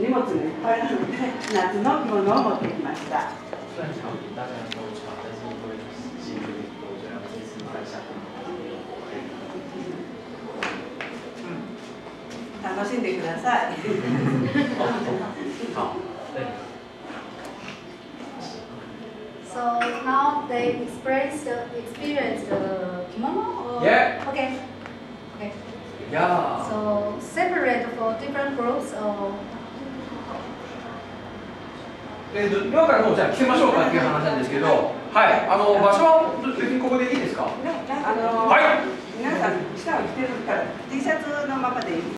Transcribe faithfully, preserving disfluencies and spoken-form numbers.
荷物がいっぱいなので夏の着物を持ってきました。 虽然想给大家都穿，但是因为新的我觉得这次在夏天楽しんでください。 好，对。 So now they express the experience the kimono. Or? Yeah. Okay. Okay. Yeah. So separate for different groups or. えー、今からもうじゃあ着せましょうかっていう話なんですけど、はい、あの場所は別にここでいいですか？ あのはい。 皆さん下を着てるから T シャツのままでいい。